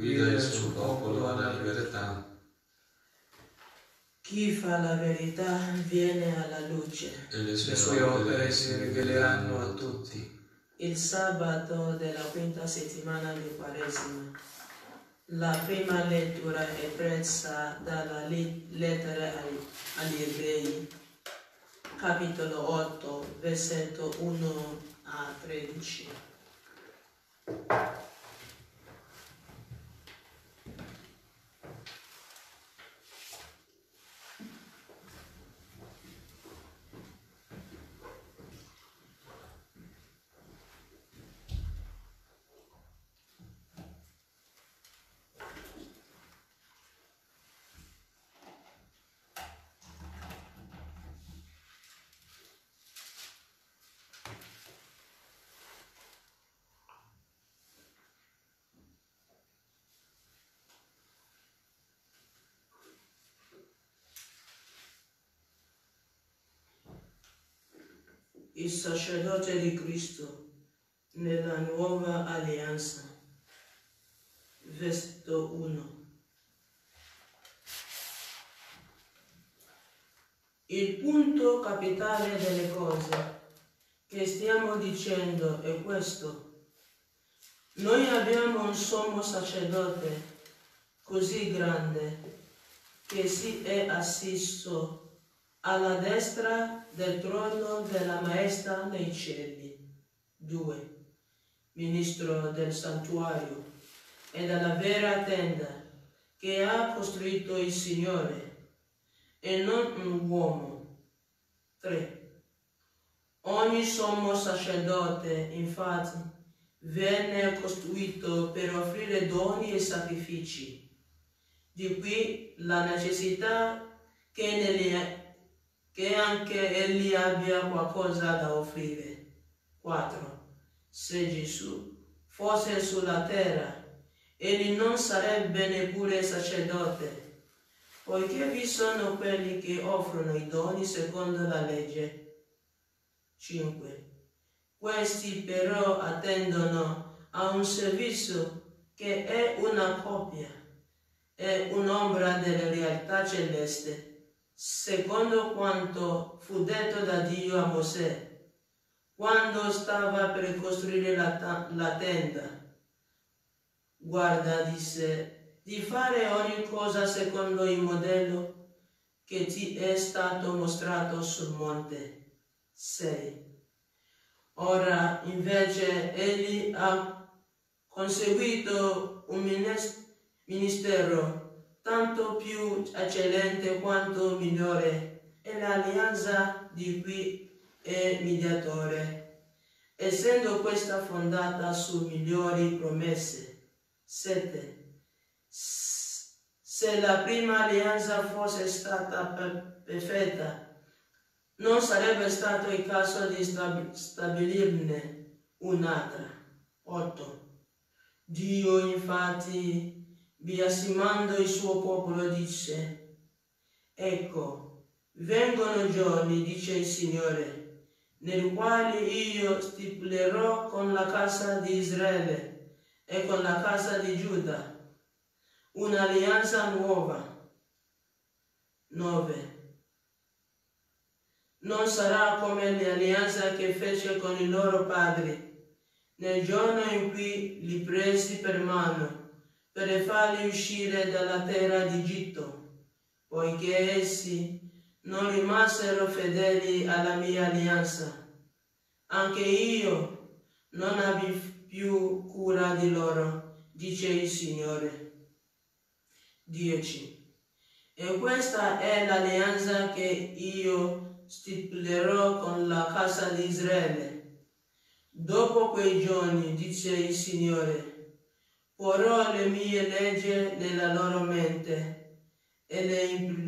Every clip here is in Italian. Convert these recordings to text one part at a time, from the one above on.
guida il suo popolo alla libertà. Chi fa la verità viene alla luce. E le sue opere si riveleranno a tutti. Il sabato della quinta settimana di Quaresima. La prima lettura è presa dalla lettera agli Ebrei, capitolo 8, versetto 1 a 13. Il sacerdote di Cristo nella nuova alleanza. Versetto 1. Il punto capitale delle cose che stiamo dicendo è questo. Noi abbiamo un sommo sacerdote così grande che si è assiso alla destra del trono della Maestà nei cieli. 2. Ministro del santuario e della vera tenda che ha costruito il Signore e non un uomo. 3. Ogni sommo sacerdote, infatti, venne costruito per offrire doni e sacrifici. Di qui la necessità che anche egli abbia qualcosa da offrire. 4. Se Gesù fosse sulla terra, egli non sarebbe neppure sacerdote, poiché vi sono quelli che offrono i doni secondo la legge. 5. Questi però attendono a un servizio che è una copia e un'ombra della realtà celeste, secondo quanto fu detto da Dio a Mosè, quando stava per costruire la tenda. Guarda, disse, di fare ogni cosa secondo il modello che ti è stato mostrato sul monte. 6. Ora invece egli ha conseguito un ministero tanto più eccellente quanto migliore, e l'alleanza di cui è mediatore, essendo questa fondata su migliori promesse. 7. Se la prima alleanza fosse stata perfetta, non sarebbe stato il caso di stabilirne un'altra. 8. Dio infatti, biasimando il suo popolo, dice: ecco, vengono giorni, dice il Signore, nei quali io stipulerò con la casa di Israele e con la casa di Giuda un'alleanza nuova. 9. Non sarà come l'alleanza che fece con i loro padri nel giorno in cui li presi per mano per farli uscire dalla terra d'Egitto, poiché essi non rimasero fedeli alla mia alleanza. Anche io non abbi più cura di loro, dice il Signore. 10. E questa è l'alleanza che io stipulerò con la casa di Israele. Dopo quei giorni, dice il Signore, porrò le mie leggi nella loro mente e le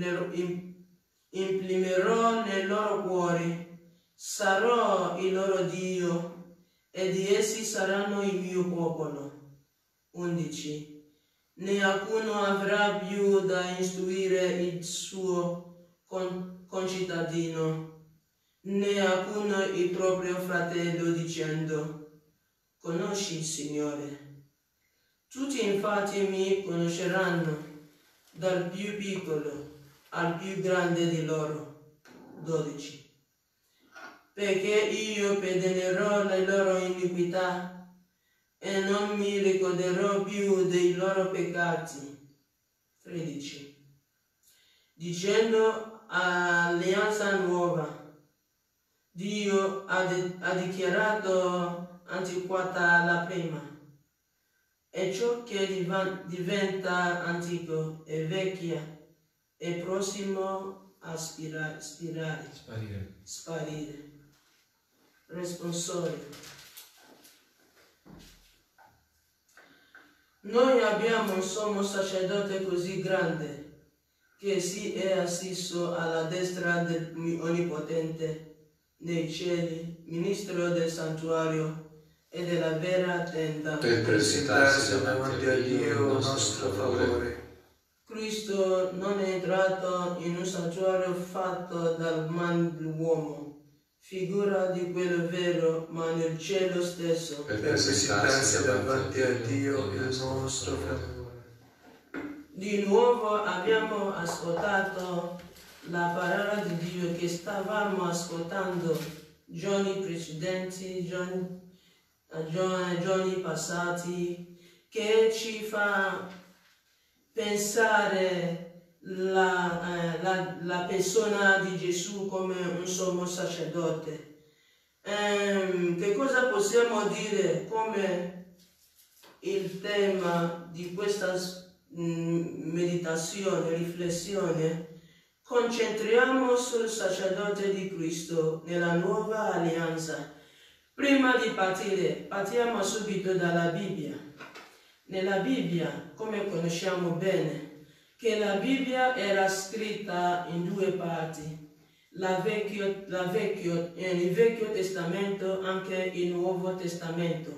imprimerò nei loro cuori. Sarò il loro Dio ed essi saranno il mio popolo. 11. Né alcuno avrà più da istruire il suo concittadino, né alcuno il proprio fratello, dicendo: conosci il Signore. Tutti infatti mi conosceranno, dal più piccolo al più grande di loro. 12. Perché io perdonerò le loro iniquità e non mi ricorderò più dei loro peccati. 13. Dicendo alleanza nuova, Dio ha dichiarato antiquata la prima, e ciò che diventa antico e vecchia è prossimo a sparire. Responsorio. Noi abbiamo un sommo sacerdote così grande che si è assiso alla destra dell'Onnipotente nei cieli, ministro del santuario e della vera tenda, per presentarsi davanti a Dio a nostro favore. Cristo non è entrato in un santuario fatto dal man dell'uomo, figura di quello vero, ma nel cielo stesso, per presentarsi davanti a Dio il nostro favore. Di nuovo abbiamo ascoltato la parola di Dio che stavamo ascoltando giorni precedenti, giorni passati, che ci fa pensare la persona di Gesù come un sommo sacerdote. Che cosa possiamo dire come il tema di questa meditazione, riflessione? Concentriamo sul sacerdote di Cristo nella nuova alleanza. Prima di partire, partiamo subito dalla Bibbia. Nella Bibbia, come conosciamo bene, che la Bibbia era scritta in due parti, il Vecchio Testamento, anche il Nuovo Testamento.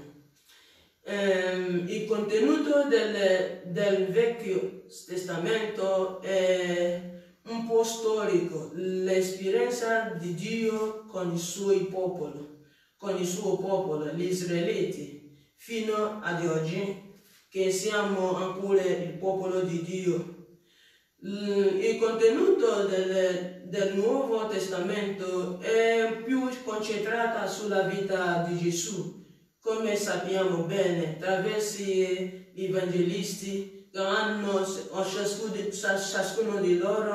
Il contenuto del Vecchio Testamento è un po' storico, l'esperienza di Dio con il suo popolo, gli Israeliti, fino ad oggi, che siamo ancora il popolo di Dio. Il contenuto del Nuovo Testamento è più concentrato sulla vita di Gesù, come sappiamo bene, attraverso gli evangelisti che ciascuno di loro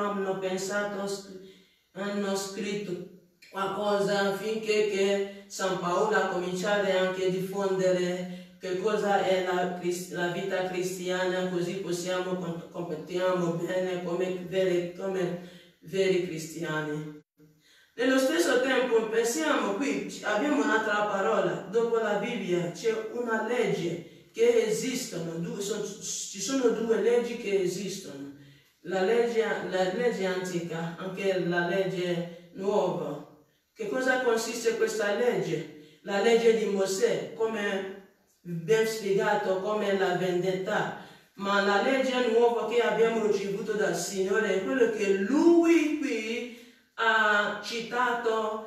hanno scritto qualcosa affinché che San Paolo ha cominciato anche a diffondere che cosa è la vita cristiana, così possiamo comportiamo bene come veri cristiani. Nello stesso tempo pensiamo qui, abbiamo un'altra parola, dopo la Bibbia c'è una legge che esistono, ci sono due leggi che esistono, la legge antica, anche la legge nuova. Che cosa consiste questa legge? La legge di Mosè, come ben spiegato, come la vendetta, ma la legge nuova che abbiamo ricevuto dal Signore è quello che Lui qui ha citato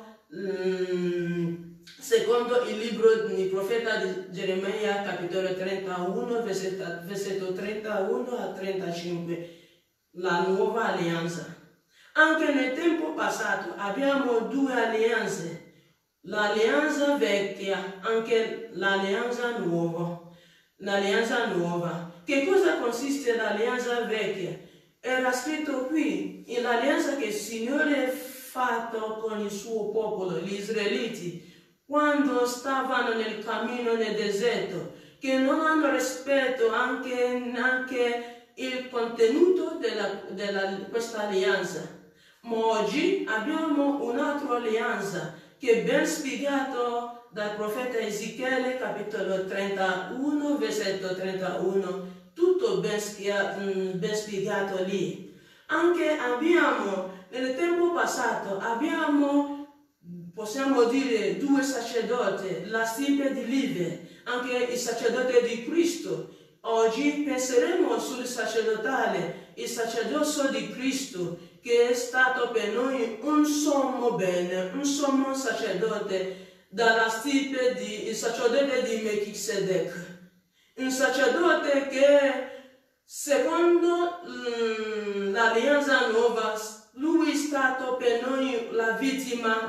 secondo il libro del profeta di Geremia, capitolo 31, versetto 31 a 35, la nuova alleanza. Anche nel tempo passato abbiamo due alleanze, l'alleanza vecchia, anche l'alleanza nuova. L'alleanza nuova. Che cosa consiste l'alleanza vecchia? Era scritto qui, l'alleanza che il Signore ha fatto con il suo popolo, gli Israeliti, quando stavano nel cammino nel deserto, che non hanno rispetto anche il contenuto di questa alleanza. Ma oggi abbiamo un'altra alleanza che è ben spiegato dal profeta Ezechiele, capitolo 31, versetto 31, tutto ben spiegato lì. Anche nel tempo passato possiamo dire due sacerdoti, la stirpe di Levi, anche il sacerdote di Cristo. Oggi penseremo sul sacerdotale, il sacerdozio di Cristo, che è stato per noi un sommo bene, un sommo sacerdote dalla stirpe il sacerdote di Melchisedec. un sacerdote che secondo l'alleanza nuova, lui è stato per noi la vittima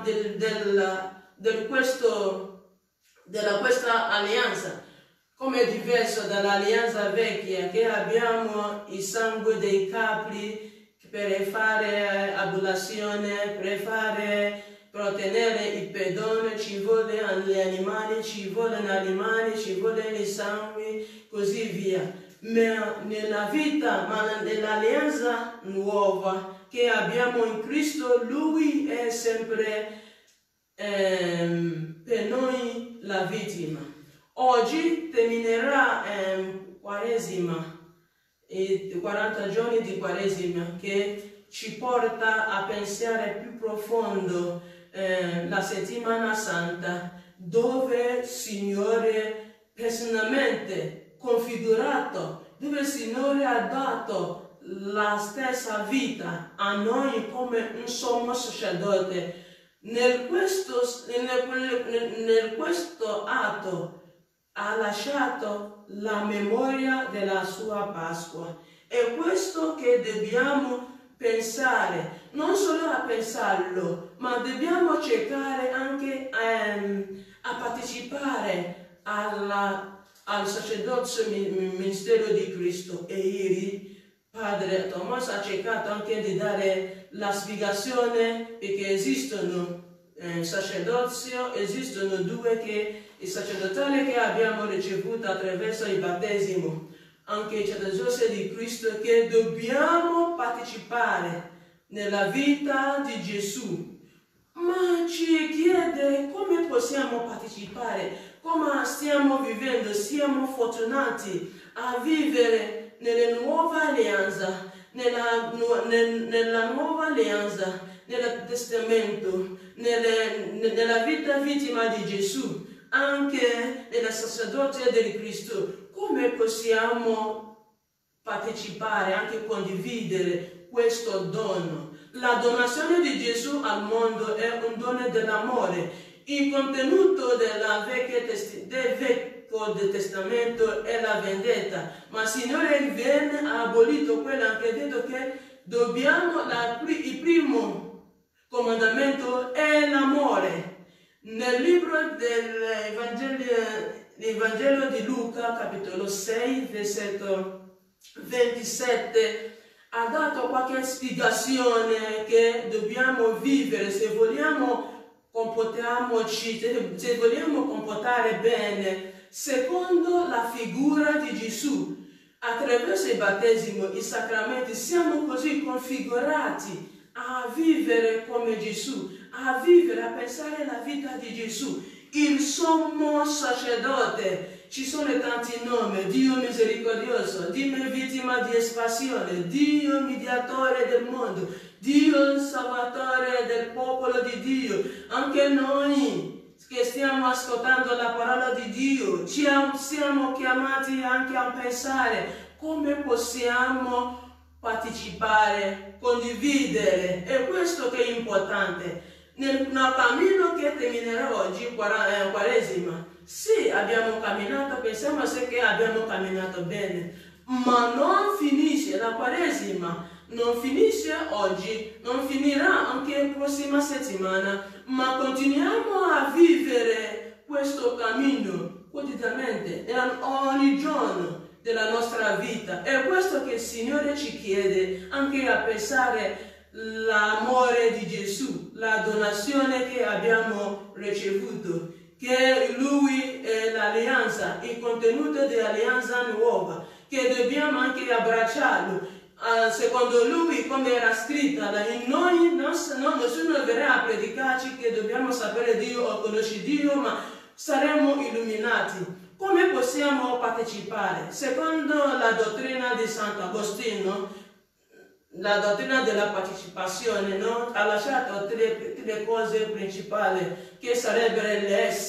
questa alleanza, come è diverso dall'alleanza vecchia, che abbiamo il sangue dei capri per fare abluzione, per ottenere il perdono, ci vogliono gli animali, ci vuole il sangue, così via. Ma nell'alleanza nuova che abbiamo in Cristo, Lui è sempre per noi la vittima. Oggi terminerà Quaresima, i 40 giorni di Quaresima, che ci porta a pensare più profondo la settimana santa, dove il Signore personalmente configurato, dove il Signore ha dato la stessa vita a noi come un sommo sacerdote. Nel questo atto ha lasciato la memoria della sua Pasqua. È questo che dobbiamo pensare, non solo a pensarlo, ma dobbiamo cercare anche a partecipare al sacerdozio ministero di Cristo. E ieri Padre Thomas ha cercato anche di dare la spiegazione, perché esistono sacerdozio, esistono due, che il sacerdotale che abbiamo ricevuto attraverso il battesimo, anche il sacerdozio di Cristo, che dobbiamo partecipare nella vita di Gesù. Ma ci chiede come possiamo partecipare, come stiamo vivendo. Siamo fortunati a vivere nella nuova alleanza, nella nuova alleanza, nel testamento, nella vita vittima di Gesù, anche nella sacerdozio di Cristo. Come possiamo partecipare, anche condividere questo dono? La donazione di Gesù al mondo è un dono dell'amore. Il contenuto del Vecchio Testamento è la vendetta, ma il Signore viene, ha abolito quella, che ha detto che il primo comandamento è l'amore. Nel libro dell'Evangelo di Luca, capitolo 6, versetto 27, ha dato qualche spiegazione che dobbiamo vivere se vogliamo se vogliamo comportare bene secondo la figura di Gesù. Attraverso il battesimo, i sacramenti, siamo così configurati a vivere come Gesù, a vivere, a pensare la vita di Gesù, il sommo sacerdote. Ci sono tanti nomi: Dio misericordioso, Dio vittima di espiazione, Dio mediatore del mondo, Dio salvatore del popolo di Dio. Anche noi che stiamo ascoltando la parola di Dio, siamo chiamati anche a pensare come possiamo partecipare, condividere. È questo che è importante. Nel cammino che terminerà oggi, Quaresima, sì, abbiamo camminato, pensiamo che abbiamo camminato bene, ma non finisce la Quaresima, non finisce oggi, non finirà anche la prossima settimana, ma continuiamo a vivere questo cammino quotidianamente, ogni giorno della nostra vita. È questo che il Signore ci chiede, anche a pensare l'amore di Gesù, la donazione che abbiamo ricevuto, che Lui è l'alleanza, il contenuto dell'alleanza nuova, che dobbiamo anche abbracciarlo. Secondo Lui, come era scritta, in noi nessuno verrà a predicarci che dobbiamo sapere Dio o conoscere Dio, ma saremo illuminati. Come possiamo partecipare? Secondo la dottrina di Sant'Agostino, la dottrina della partecipazione, no? Ha lasciato tre cose principali, che sarebbero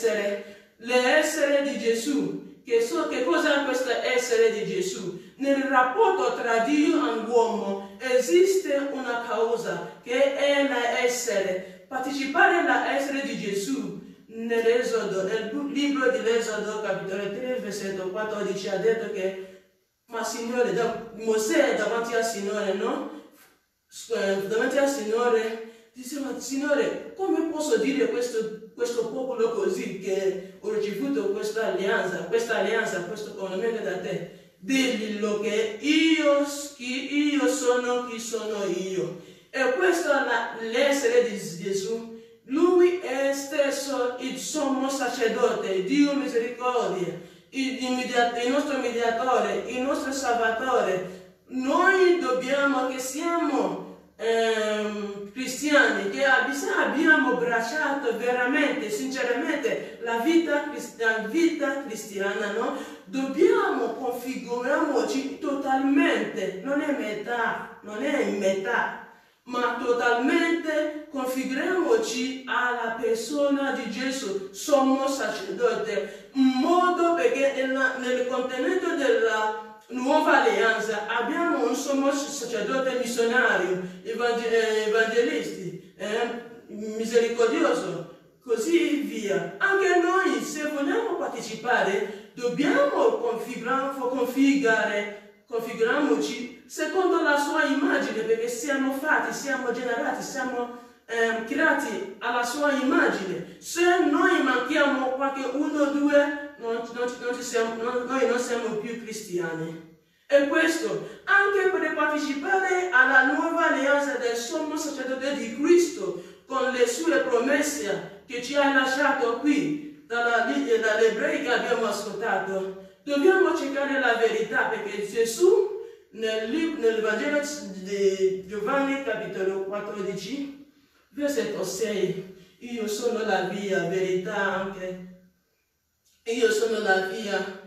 l'essere di Gesù. Che cosa è questo essere di Gesù? Nel rapporto tra Dio e l'uomo esiste una causa che è l'essere. Partecipare all'essere di Gesù nell'Esodo, nel libro di Esodo, capitolo 3, versetto 14, ha detto che ma Signore, Mosè davanti al Signore, no? Davanti al Signore, diceva, Signore, come posso dire questo popolo così che ho ricevuto questa alleanza, questo comandamento da te? Diglielo che io sono chi sono io. E questo è l'essere di Gesù. Lui è stesso il sommo sacerdote, Dio misericordia, il nostro mediatore, il nostro salvatore. Noi dobbiamo, che siamo cristiani, che abbiamo abbracciato veramente, sinceramente la vita cristiana, no? Dobbiamo configurarci totalmente, non è in metà, ma totalmente configuriamoci alla persona di Gesù, sommo sacerdote, in modo perché nel contenuto della nuova alleanza abbiamo un sommo sacerdote missionario, evangelisti, misericordioso, così via. Anche noi, se vogliamo partecipare, dobbiamo configuriamoci secondo la sua immagine, perché siamo fatti, siamo generati, siamo creati alla sua immagine. Se noi manchiamo qualche uno o due, noi non siamo più cristiani. E questo anche per partecipare alla nuova alleanza del sommo sacerdote di Cristo, con le sue promesse che ci ha lasciato qui, dall'ebrei che abbiamo ascoltato. Dobbiamo cercare la verità, perché Gesù nel Vangelo di Giovanni capitolo 14 versetto 6, io sono la via, verità anche, io sono la via,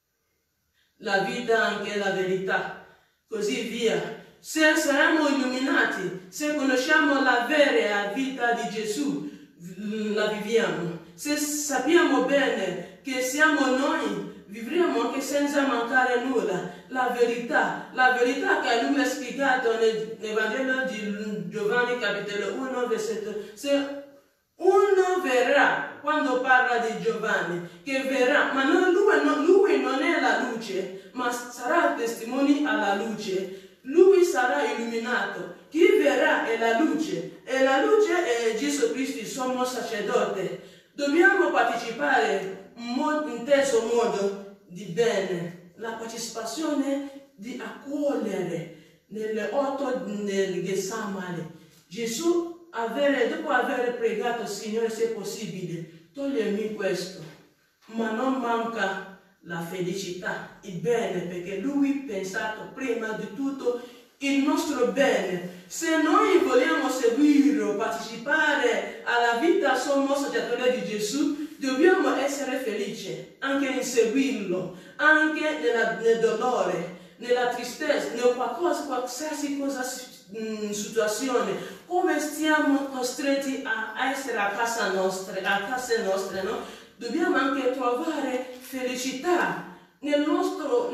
la vita anche la verità, così via. Se saremo illuminati, se conosciamo la vera vita di Gesù, la viviamo. Se sappiamo bene che siamo noi, vivremo anche senza mancare nulla. La verità che lui ha spiegato nel Vangelo di Giovanni capitolo 1 versetto. Se uno verrà, quando parla di Giovanni, che verrà, ma lui non è la luce, ma sarà testimone alla luce. Lui sarà illuminato. Chi verrà è la luce, e la luce è Gesù Cristo, il sommo sacerdote. Dobbiamo partecipare in inteso modo di bene, la partecipazione di accogliere nelle 8 del Getsemane. Gesù, dopo aver pregato, Signore, se è possibile, toglimi questo, ma non manca la felicità, il bene, perché lui ha pensato prima di tutto il nostro bene. Se noi vogliamo seguirlo, partecipare alla vita sommo sacerdote di Gesù, dobbiamo essere felici anche in seguirlo, anche nel dolore, nella tristezza, nel qualsiasi situazione, come stiamo costretti a essere a casa nostre, no? Dobbiamo anche trovare felicità nel nostro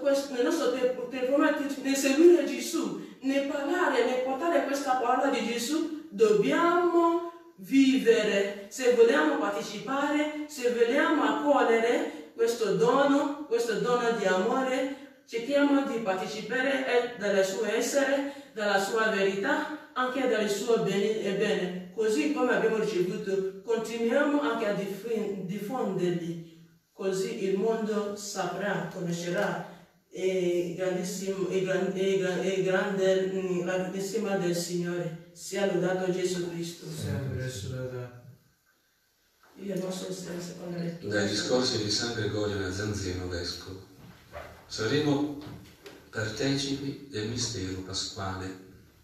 nel seguire Gesù, nel portare questa parola di Gesù. Dobbiamo vivere, se vogliamo partecipare, se vogliamo accogliere questo dono di amore. Cerchiamo di partecipare dal suo essere, dalla sua verità, anche dal suo bene. Così come abbiamo ricevuto, continuiamo anche a diffonderli. Così il mondo saprà, conoscerà la grandissima del Signore. Sia lodato Gesù Cristo. Sempre lodato. Io non so se seconda lettura. Dai discorsi di San Gregorio Nazianzeno, vescovo, saremo partecipi del mistero pasquale.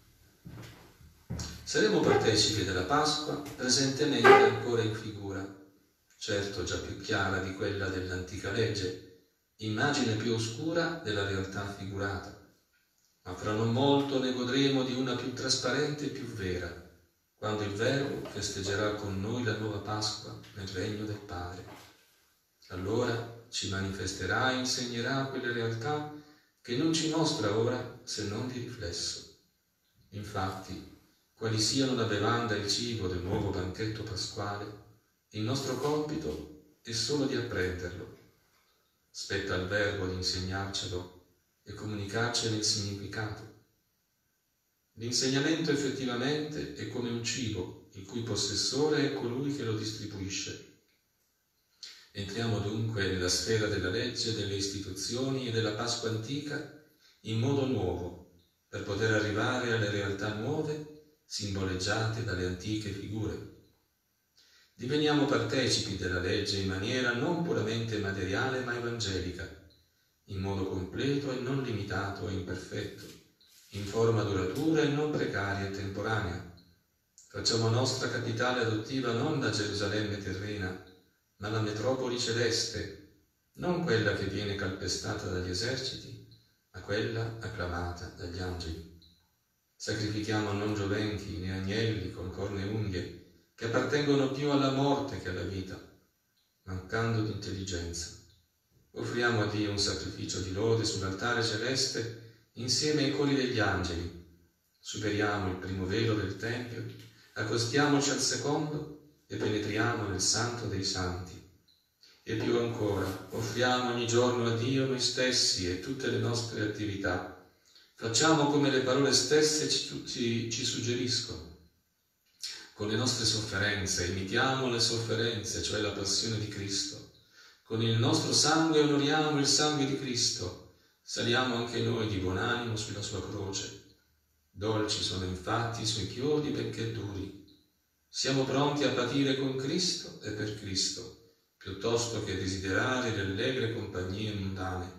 Saremo partecipi della Pasqua presentemente ancora in figura, certo già più chiara di quella dell'antica legge, immagine più oscura della realtà figurata, ma fra non molto ne godremo di una più trasparente e più vera, quando il Verbo festeggerà con noi la nuova Pasqua nel regno del Padre. Allora ci manifesterà e insegnerà quelle realtà che non ci mostra ora se non di riflesso. Infatti, quali siano la bevanda e il cibo del nuovo banchetto pasquale, Il nostro compito è solo di apprenderlo. Spetta al Verbo di insegnarcelo e comunicarcene il significato. L'insegnamento effettivamente è come un cibo, il cui possessore è colui che lo distribuisce. Entriamo dunque nella sfera della legge, delle istituzioni e della Pasqua antica in modo nuovo, per poter arrivare alle realtà nuove simboleggiate dalle antiche figure. Diveniamo partecipi della legge in maniera non puramente materiale ma evangelica, in modo completo e non limitato e imperfetto, in forma duratura e non precaria e temporanea. Facciamo nostra capitale adottiva non la Gerusalemme terrena, ma la metropoli celeste, non quella che viene calpestata dagli eserciti, ma quella acclamata dagli angeli. Sacrifichiamo non gioventi né agnelli con corna e unghie, che appartengono più alla morte che alla vita, mancando di intelligenza. Offriamo a Dio un sacrificio di lode sull'altare celeste insieme ai cori degli angeli. Superiamo il primo velo del Tempio, accostiamoci al secondo e penetriamo nel Santo dei Santi. E più ancora, offriamo ogni giorno a Dio noi stessi e tutte le nostre attività. Facciamo come le parole stesse ci suggeriscono. Con le nostre sofferenze imitiamo le sofferenze, cioè la passione di Cristo. Con il nostro sangue onoriamo il sangue di Cristo. Saliamo anche noi di buon animo sulla sua croce. Dolci sono infatti i suoi chiodi benché duri. Siamo pronti a patire con Cristo e per Cristo, piuttosto che desiderare le allegre compagnie mondane.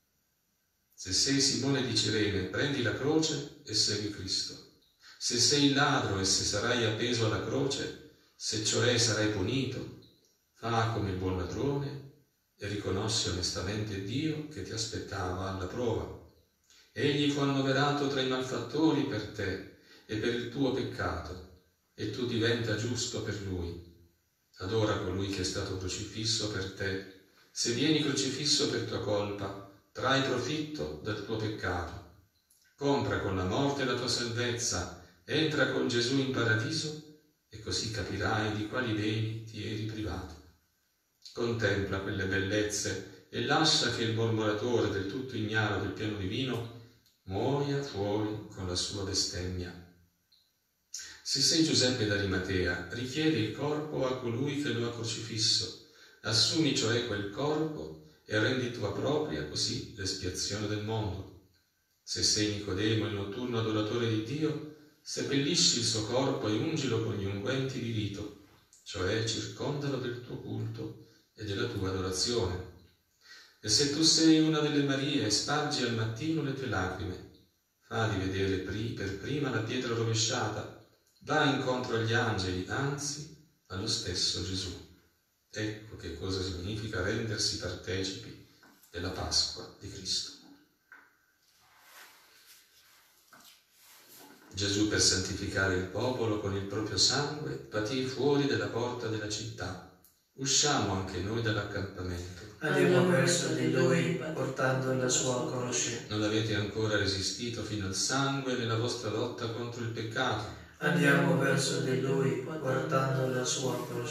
Se sei Simone di Cirene, prendi la croce e segui Cristo. Se sei ladro e se sarai appeso alla croce, se cioè sarai punito, fa come il buon ladrone e riconosci onestamente Dio che ti aspettava alla prova. Egli fu annoverato tra i malfattori per te e per il tuo peccato, e tu diventa giusto per lui. Adora colui che è stato crocifisso per te. Se vieni crocifisso per tua colpa, trai profitto dal tuo peccato. Compra con la morte la tua salvezza, entra con Gesù in paradiso e così capirai di quali beni ti eri privato. Contempla quelle bellezze e lascia che il mormoratore del tutto ignaro del piano divino muoia fuori con la sua bestemmia. Se sei Giuseppe d'Arimatea, richiedi il corpo a colui che lo ha crocifisso, assumi cioè quel corpo e rendi tua propria così l'espiazione del mondo. Se sei Nicodemo, il notturno adoratore di Dio, seppellisci il suo corpo e ungilo con gli unguenti di rito, cioè circondalo del tuo culto e della tua adorazione. E se tu sei una delle Marie, spargi al mattino le tue lacrime, fa di vedere per prima la pietra rovesciata, va incontro agli angeli, anzi allo stesso Gesù. Ecco che cosa significa rendersi partecipi della Pasqua di Cristo. Gesù, per santificare il popolo con il proprio sangue, patì fuori dalla porta della città. Usciamo anche noi dall'accampamento. Andiamo verso di Lui, portando la sua croce. Non avete ancora resistito fino al sangue nella vostra lotta contro il peccato. Andiamo verso di Lui, portando la sua croce.